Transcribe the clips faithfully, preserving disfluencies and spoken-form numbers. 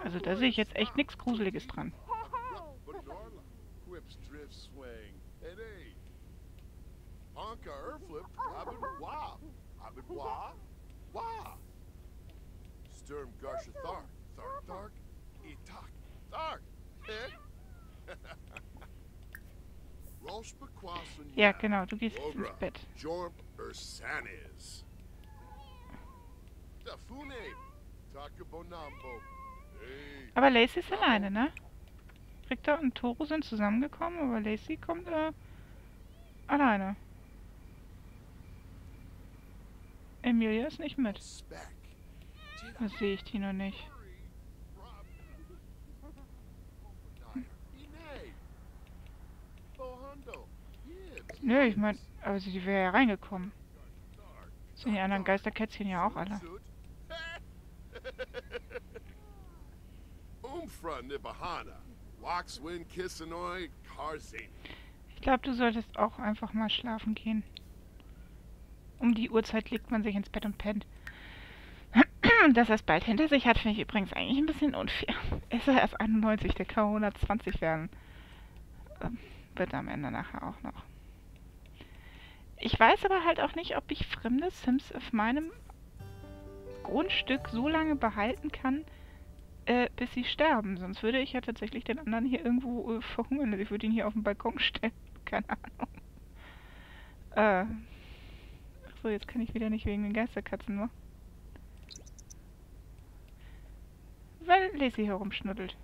Also da sehe ich jetzt echt nichts Gruseliges dran. Ja, genau, du gehst jetzt ins Bett. Aber Lacey ist alleine, ne? Richter und Toro sind zusammengekommen, aber Lacey kommt äh, alleine. Emilia ist nicht mit. Das sehe ich die noch nicht. Hm. Nö, ich meine, aber sie wäre ja reingekommen. Sind die anderen Geisterkätzchen ja auch alle. Ich glaube, du solltest auch einfach mal schlafen gehen. Um die Uhrzeit legt man sich ins Bett und pennt. Dass er es bald hinter sich hat, finde ich übrigens eigentlich ein bisschen unfair. Ist er erst einundneunzig, der kann hundertzwanzig werden. Ähm, wird am Ende nachher auch noch. Ich weiß aber halt auch nicht, ob ich fremde Sims auf meinem Grundstück so lange behalten kann, äh, bis sie sterben. Sonst würde ich ja tatsächlich den anderen hier irgendwo äh, verhungern. Also ich würde ihn hier auf den Balkon stellen. Keine Ahnung. Äh. Achso, jetzt kann ich wieder nicht wegen den Geisterkatzen nur. Weil Lacey herumschnuddelt.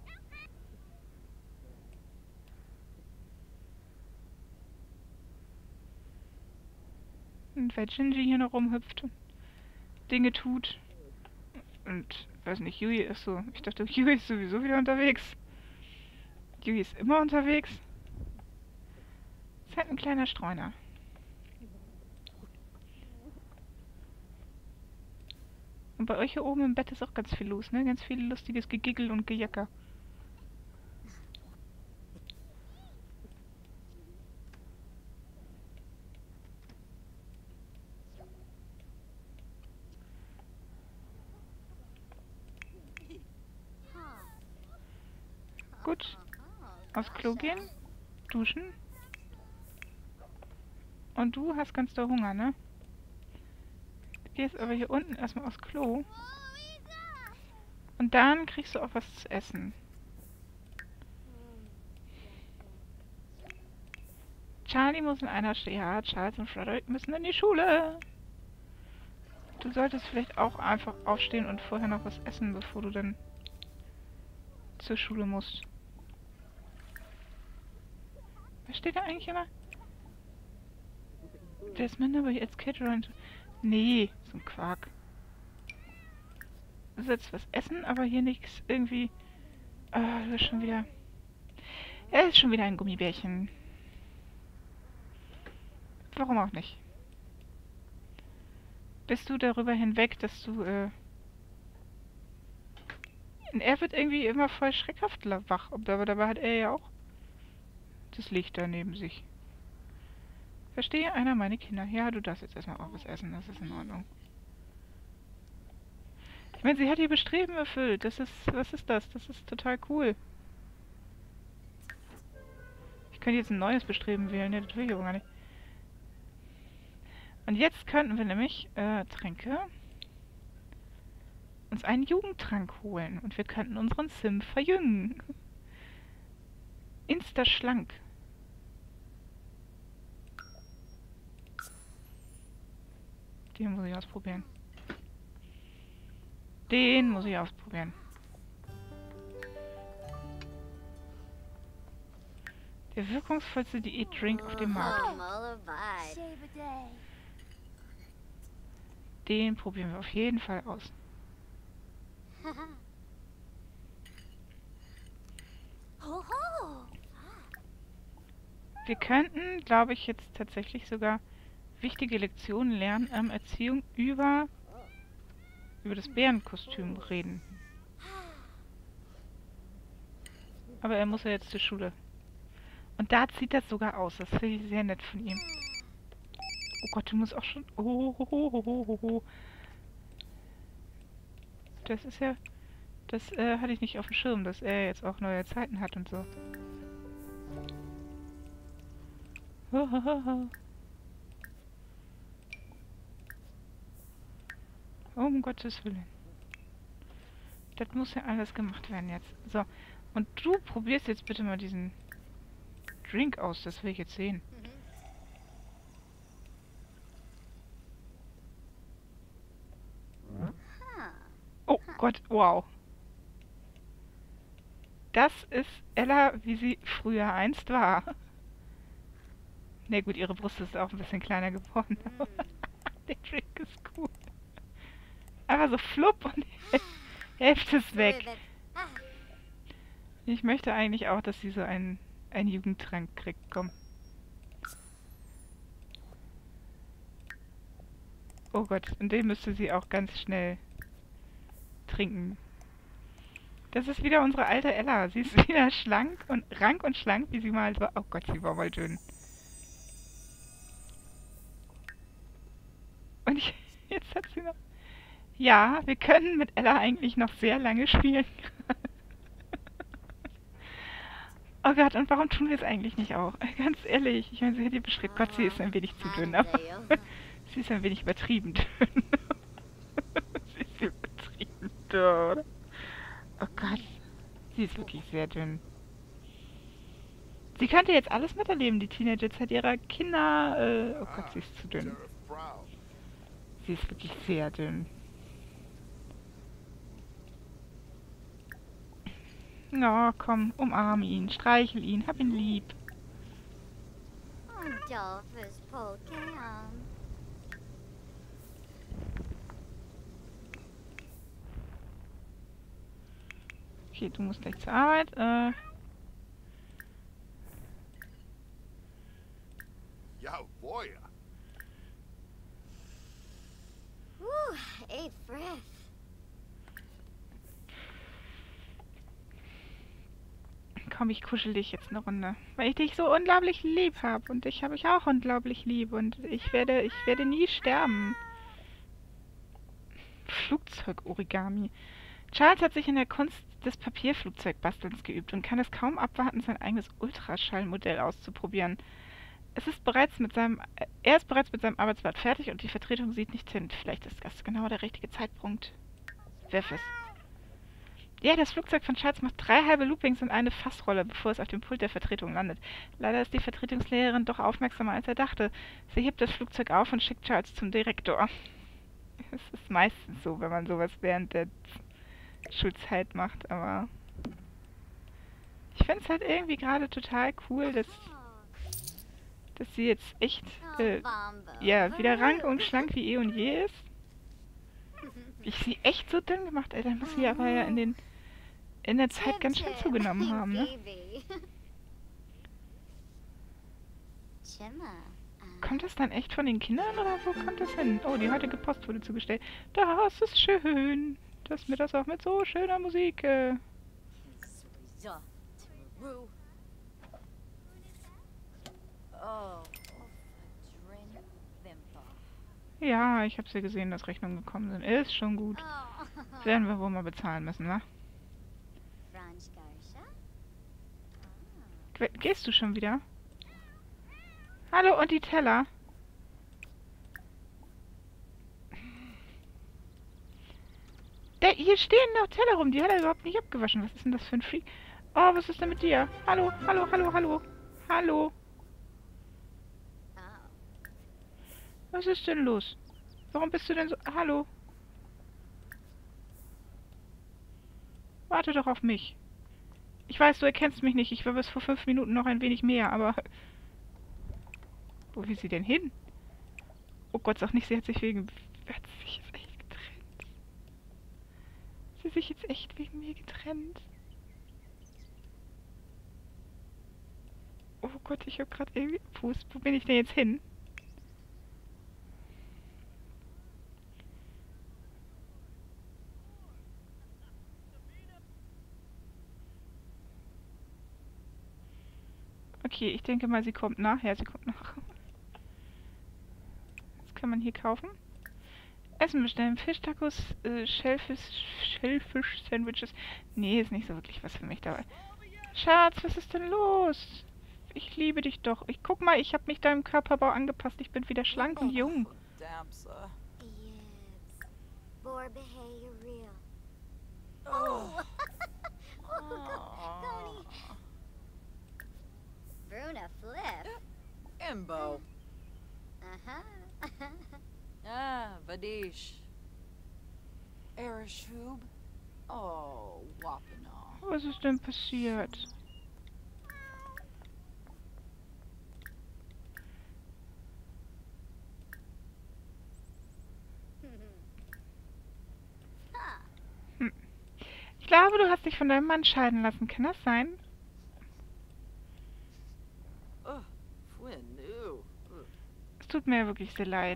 Und weil Gingy hier noch rumhüpft und Dinge tut. Und, weiß nicht, Yui ist so... Ich dachte, Yui ist sowieso wieder unterwegs. Yui ist immer unterwegs. Ist halt ein kleiner Streuner. Und bei euch hier oben im Bett ist auch ganz viel los, ne? Ganz viel lustiges Gegiggel und Gejacker. Gut. Aufs Klo gehen. Duschen. Und du hast ganz doll Hunger, ne? Du gehst aber hier unten erstmal aufs Klo. Und dann kriegst du auch was zu essen. Charlie muss in einer Stunde... Ja, Charles und Frederick müssen in die Schule. Du solltest vielleicht auch einfach aufstehen und vorher noch was essen, bevor du dann zur Schule musst. Was steht da eigentlich immer? Desmond, aber jetzt Caterer. Nee, so ein Quark. Du sollst was essen, aber hier nichts irgendwie... Ah, das ist schon wieder... Er ist schon wieder ein Gummibärchen. Warum auch nicht? Bist du darüber hinweg, dass du, äh... Und er wird irgendwie immer voll schreckhaft wach. Aber dabei hat er ja auch das Licht da neben sich. Verstehe einer meine Kinder. Ja, du darfst jetzt erstmal auch was essen. Das ist in Ordnung. Ich meine, sie hat ihr Bestreben erfüllt. Das ist... Was ist das? Das ist total cool. Ich könnte jetzt ein neues Bestreben wählen. Ne, das will ich aber gar nicht. Und jetzt könnten wir nämlich, äh, Tränke... uns einen Jugendtrank holen. Und wir könnten unseren Sim verjüngen. Insta-schlank. Den muss ich ausprobieren. Den muss ich ausprobieren. Der wirkungsvollste Diät-Drink auf dem Markt. Den probieren wir auf jeden Fall aus. Wir könnten, glaube ich, jetzt tatsächlich sogar wichtige Lektionen lernen, ähm, Erziehung über, über das Bärenkostüm reden. Aber er muss ja jetzt zur Schule. Und da zieht das sogar aus. Das finde ich sehr nett von ihm. Oh Gott, du musst auch schon... Oh, ho, ho, ho, ho, ho. Das ist ja... Das äh, hatte ich nicht auf dem Schirm, dass er jetzt auch neue Zeiten hat und so. Um Gottes Willen. Das muss ja alles gemacht werden jetzt. So. Und du probierst jetzt bitte mal diesen Drink aus. Das will ich jetzt sehen. Oh Gott, wow. Das ist Ella, wie sie früher einst war. Ne gut, ihre Brust ist auch ein bisschen kleiner geworden. Aber der Drink ist cool. Einfach so flupp und die Hälfte ist weg. Ich möchte eigentlich auch, dass sie so einen, einen Jugendtrank kriegt. Komm. Oh Gott, und den müsste sie auch ganz schnell trinken. Das ist wieder unsere alte Ella. Sie ist wieder schlank und rank und schlank, wie sie mal war. Oh Gott, sie war mal dünn. Und ich, jetzt hat sie noch... Ja, wir können mit Ella eigentlich noch sehr lange spielen. Oh Gott, und warum tun wir es eigentlich nicht auch? Ganz ehrlich, ich meine, sie hat ihr beschrieben, Gott, sie ist ein wenig zu dünn, aber sie ist ein wenig übertrieben dünn. Sie ist übertrieben dünn, oder? Oh Gott, sie ist wirklich sehr dünn. Sie könnte jetzt alles miterleben, die Teenagerzeit ihrer Kinder. Äh, oh Gott, sie ist zu dünn. Sie ist wirklich sehr dünn. Na, oh, komm, umarme ihn, streichel ihn, hab ihn lieb. Okay, du musst gleich zur Arbeit. Äh... Ja, boy. Ooh, eight breath. Komm, ich kuschel dich jetzt eine Runde. Weil ich dich so unglaublich lieb habe. Und ich habe ich auch unglaublich lieb. Und ich werde, ich werde nie sterben. Flugzeug-Origami. Charles hat sich in der Kunst des Papierflugzeugbastelns geübt und kann es kaum abwarten, sein eigenes Ultraschallmodell auszuprobieren. Es ist bereits mit seinem, er ist bereits mit seinem Arbeitsblatt fertig und die Vertretung sieht nicht hin. Vielleicht ist das genau der richtige Zeitpunkt. Wirf es. Ja, das Flugzeug von Charles macht drei halbe Loopings und eine Fassrolle, bevor es auf dem Pult der Vertretung landet. Leider ist die Vertretungslehrerin doch aufmerksamer, als er dachte. Sie hebt das Flugzeug auf und schickt Charles zum Direktor. Es ist meistens so, wenn man sowas während der Schulzeit macht, aber ich finde es halt irgendwie gerade total cool, dass, dass sie jetzt echt äh, ja, wieder rank und schlank wie eh und je ist. Ich sie echt so dünn gemacht, Alter. Muss sie aber ja in den in der Zeit ganz schön zugenommen haben, ne? Kommt das dann echt von den Kindern oder wo kommt das hin? Oh, die heutige Post wurde zugestellt. Das ist schön, dass mir das auch mit so schöner Musik... Äh ja, ich habe sie gesehen, dass Rechnungen gekommen sind. Ist schon gut. Das werden wir wohl mal bezahlen müssen, wa? Ge- Gehst du schon wieder? Hallo, und die Teller? Der, hier stehen noch Teller rum, die hat er überhaupt nicht abgewaschen. Was ist denn das für ein Freak? Oh, was ist denn mit dir? Hallo, hallo, hallo, hallo. Hallo. Was ist denn los? Warum bist du denn so... Hallo? Warte doch auf mich. Ich weiß, du erkennst mich nicht. Ich war bis vor fünf Minuten noch ein wenig mehr, aber... Wo will sie denn hin? Oh Gott, sag nicht, sie hat sich wegen... Hat sie sich jetzt echt getrennt? Sie hat sich jetzt echt wegen mir getrennt? Oh Gott, ich hab grad irgendwie... Wo, ist, wo bin ich denn jetzt hin? Okay, ich denke mal, sie kommt nach. Ja, sie kommt nach. Was kann man hier kaufen? Essen bestellen. Fischtacos, äh, Shellfish, Shellfish-Sandwiches. Nee, ist nicht so wirklich was für mich dabei. Schatz, was ist denn los? Ich liebe dich doch. Ich guck mal, ich habe mich deinem Körperbau angepasst. Ich bin wieder schlank und jung. Yes. Borbehay real. Oh. Oh, Connie. Bruna flip. Imbo. Uh-huh. Ah, Vadish. Ereshub. Oh, Wapana. Was ist denn passiert? Hm. Ich glaube, du hast dich von deinem Mann scheiden lassen. Kann das sein? Oh, Fwinu. Es tut mir wirklich sehr leid.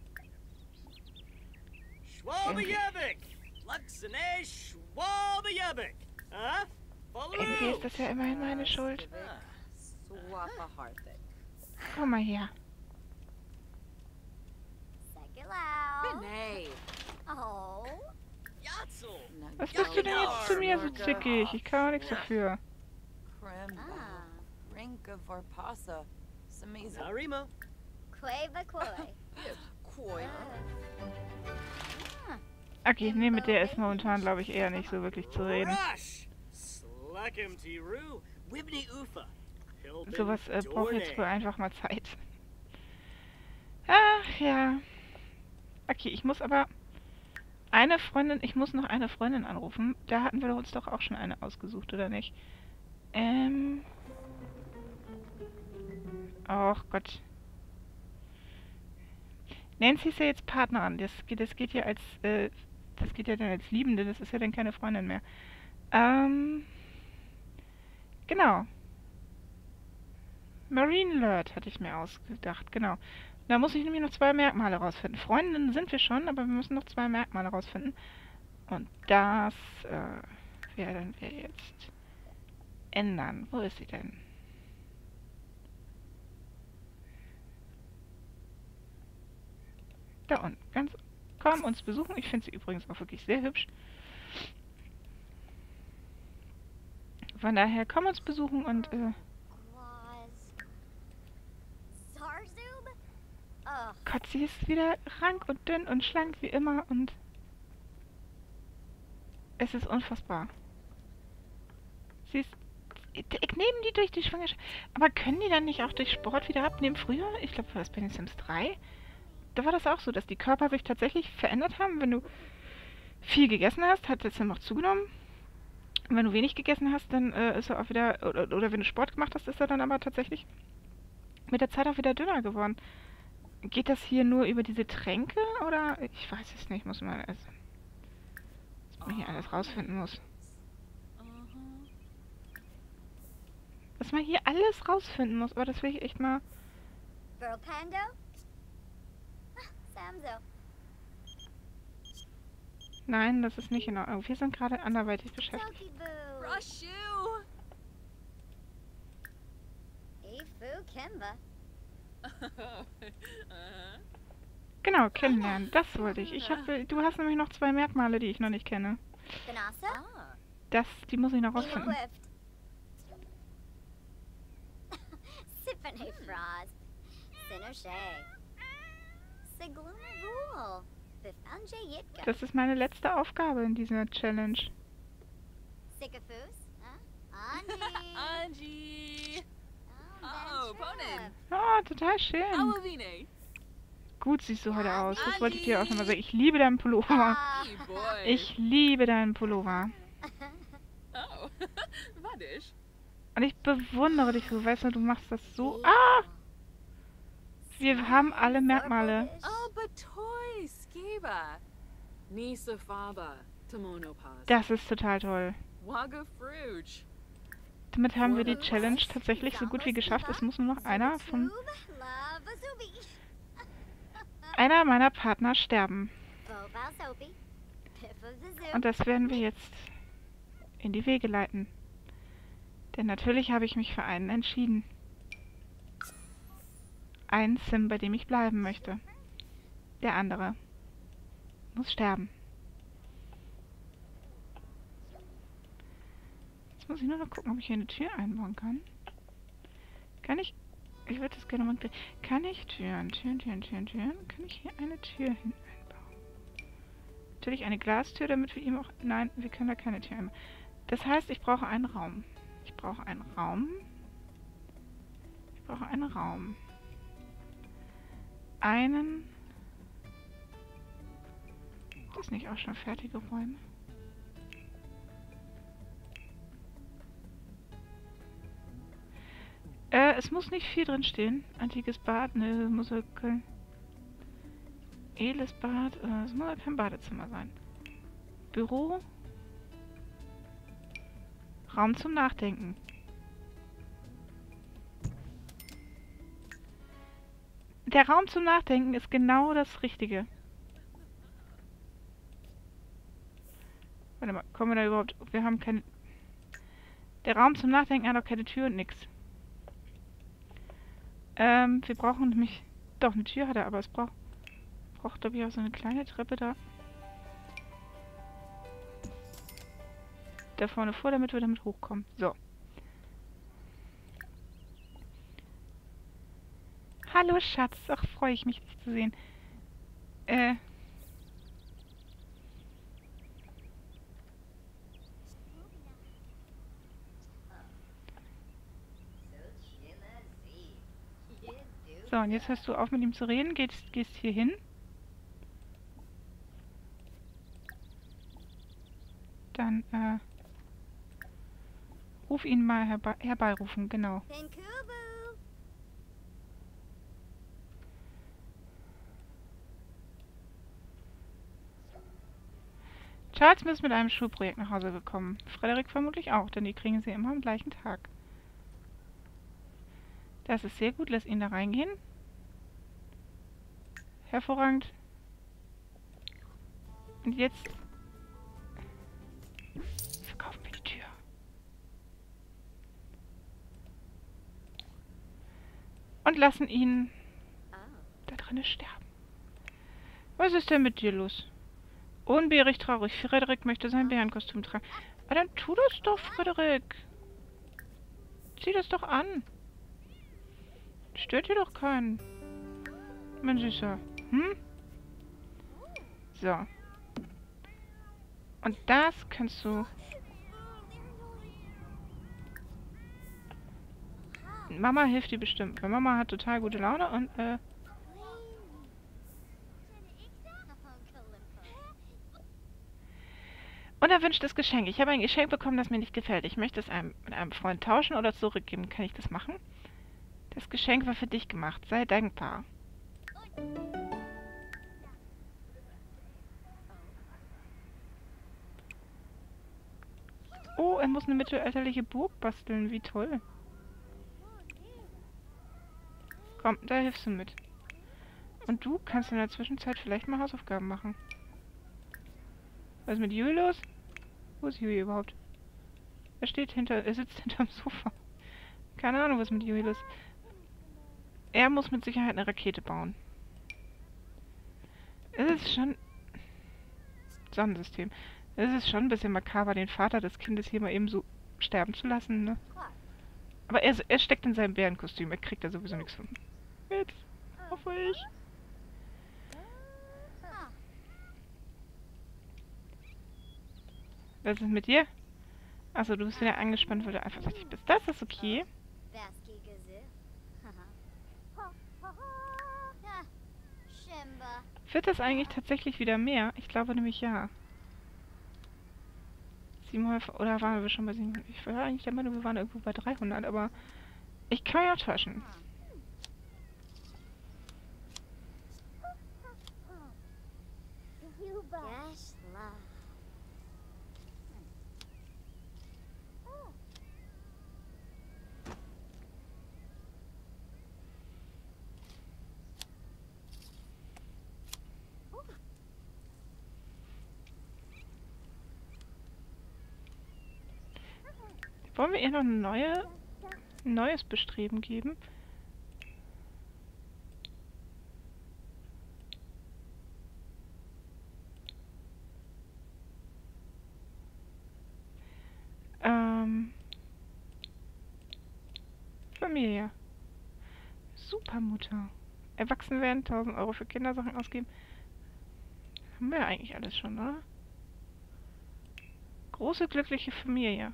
Schwalbejubik! Luxene Schwalbejubik! Huh? Follow Irgendwie ist das ja immerhin meine Schuld. Swapa Harthik. Komm mal her. Sekilau. Benay. Oh. Yatzel! Was bist du denn jetzt zu mir so zickig? Ich kann auch nichts dafür. Krem. Ah. Rinka Varpasa. Samiza. Narima! Quava quay. Koi. Ah. Okay, nee, mit der ist momentan, glaube ich, eher nicht so wirklich zu reden. Rush! Sluckum Tiru! Wibni Ufa! Pilbin Sowas äh, braucht jetzt wohl Dorne. einfach mal Zeit. Ach ja. Okay, ich muss aber eine Freundin, ich muss noch eine Freundin anrufen. Da hatten wir uns doch auch schon eine ausgesucht, oder nicht? Ähm. Och Gott. Nancy ist ja jetzt Partnerin. Das geht, das geht ja als, äh, das geht ja dann als Liebende. Das ist ja dann keine Freundin mehr. Ähm. Genau. Marine Alert hatte ich mir ausgedacht, genau. Da muss ich nämlich noch zwei Merkmale rausfinden. Freundinnen sind wir schon, aber wir müssen noch zwei Merkmale rausfinden. Und das äh, werden wir jetzt ändern. Wo ist sie denn? Da unten. Ganz komm uns besuchen. Ich finde sie übrigens auch wirklich sehr hübsch. Von daher komm uns besuchen und äh, Was. Zarzub? Ugh. Gott, sie ist wieder rank und dünn und schlank wie immer und es ist unfassbar. Sie ist... Nehmen die durch die Schwangerschaft... Aber können die dann nicht auch durch Sport wieder abnehmen? Früher, ich glaube, war das bei den Sims drei, da war das auch so, dass die Körper sich tatsächlich verändert haben. Wenn du viel gegessen hast, hat der Sim auch zugenommen. Und wenn du wenig gegessen hast, dann äh, ist er auch wieder... Oder, oder wenn du Sport gemacht hast, ist er dann aber tatsächlich mit der Zeit auch wieder dünner geworden. Geht das hier nur über diese Tränke oder? Ich weiß es nicht, muss man also, was man hier alles rausfinden muss. Was man hier alles rausfinden muss, aber das will ich echt mal. Girl Pando? Samzo. Nein, das ist nicht in Ordnung. Wir sind gerade anderweitig beschäftigt. Toki Boo. Rushu. Ifu Kimba. Genau, kennenlernen. Das wollte ich. Ich habe, du hast nämlich noch zwei Merkmale, die ich noch nicht kenne. Ganasa? Ah. Das, die muss ich noch rausfinden. Inequipped. Sippany Frost. Sinoshay. Sigluma Rule. Bifanje Yitka. Das ist meine letzte Aufgabe in dieser Challenge. Sycophus. Huh? Anji. Anji. Oh, Ponin. Oh, total schön. Awavine. Gut siehst du heute aus. Das wollte ich dir auch schon mal sagen. Ich liebe deinen Pullover. Ah. Hey, boy. Ich liebe deinen Pullover. Oh. Vadish. Und ich bewundere dich so. Weißt du, du machst das so... Ah! Wir haben alle Merkmale. Oh, but toy skiba. Nisa Faba. Tomonopas. Das ist total toll. Waga Fruge. Damit haben wir die Challenge tatsächlich so gut wie geschafft. Es muss nur noch einer von einer meiner Partner sterben. Und das werden wir jetzt in die Wege leiten. Denn natürlich habe ich mich für einen entschieden. Ein Sim, bei dem ich bleiben möchte. Der andere Muss sterben. Jetzt muss ich nur noch gucken, ob ich hier eine Tür einbauen kann. Kann ich... Ich würde das gerne mal... Kann ich Türen, Türen, Türen, Türen, Türen? Kann ich hier eine Tür hin einbauen? Natürlich eine Glastür, damit wir ihm auch... Nein, wir können da keine Tür einbauen. Das heißt, ich brauche einen Raum. Ich brauche einen Raum. Ich brauche einen Raum. Einen... Das nicht auch schon fertige Räume? Äh, es muss nicht viel drin stehen. Antikes Bad, ne, muss ja kein... Edles Bad, äh, es muss ja kein Badezimmer sein. Büro. Raum zum Nachdenken. Der Raum zum Nachdenken ist genau das Richtige. Warte mal, kommen wir da überhaupt... Wir haben keine... Der Raum zum Nachdenken hat auch keine Tür und nix. Ähm, wir brauchen nämlich... Doch, eine Tür hat er, aber es braucht... Braucht, glaube ich, auch so eine kleine Treppe da. Da vorne vor, damit wir damit hochkommen. So. Hallo, Schatz. Ach, freue ich mich, dich zu sehen. Äh... So, und jetzt hörst du auf mit ihm zu reden, gehst, gehst hier hin. Dann, äh... Ruf ihn mal herbe herbeirufen, genau. Pinkubu. Charles ist mit einem Schulprojekt nach Hause gekommen. Frederik vermutlich auch, denn die kriegen sie immer am gleichen Tag. Das ist sehr gut, lass ihn da reingehen. Hervorragend. Und jetzt verkaufen wir die Tür. Und lassen ihn da drinnen sterben. Was ist denn mit dir los? Unbeirrig traurig. Frederik möchte sein Bärenkostüm tragen. Aber dann tu das doch, Frederik. Zieh das doch an. Stört dir doch keinen. Mein Süßer. Hm? So. Und das kannst du... Mama hilft dir bestimmt. Weil Mama hat total gute Laune und, äh... Unerwünschtes Geschenk. Ich habe ein Geschenk bekommen, das mir nicht gefällt. Ich möchte es einem, mit einem Freund tauschen oder zurückgeben. Kann ich das machen? Das Geschenk war für dich gemacht. Sei dankbar. Oh, er muss eine mittelalterliche Burg basteln. Wie toll. Komm, da hilfst du mit. Und du kannst in der Zwischenzeit vielleicht mal Hausaufgaben machen. Was ist mit Jui los? Wo ist Jui überhaupt? Er steht hinter... Er sitzt hinterm Sofa. Keine Ahnung, was mit Jui los ist. Er muss mit Sicherheit eine Rakete bauen. Es ist schon... Sonnensystem. Es ist schon ein bisschen makaber, den Vater des Kindes hier mal eben so sterben zu lassen, ne? Aber er, er steckt in seinem Bärenkostüm. Er kriegt da sowieso nichts von mit. Hoffe ich. Was ist mit dir? Achso, du bist wieder angespannt, weil du eifersüchtig bist. Das ist okay. Wird das eigentlich tatsächlich wieder mehr? Ich glaube nämlich ja. siebenhundert, oder waren wir schon bei siebenhundert? Ich war eigentlich der Meinung, wir waren irgendwo bei dreihundert, aber ich kann ja täuschen. Wollen wir ihr noch eine neue, ein neues Bestreben geben? Familie. Supermutter. Erwachsen werden, tausend Euro für Kindersachen ausgeben. Haben wir ja eigentlich alles schon, oder? Große, glückliche Familie.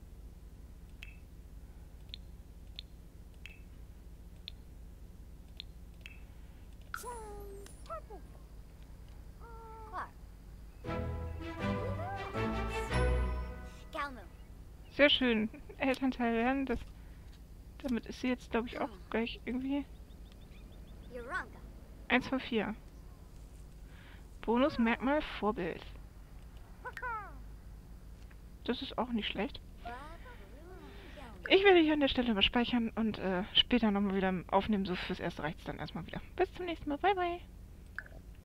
Galmu. Sehr schön. Elternteil werden. Das, damit ist sie jetzt, glaube ich, auch gleich irgendwie Yoranga. eins von vier. Bonus, Merkmal, Vorbild. Das ist auch nicht schlecht. Ich werde hier an der Stelle mal speichern und äh, später nochmal wieder aufnehmen. So fürs Erste reicht es dann erstmal wieder. Bis zum nächsten Mal. Bye, bye.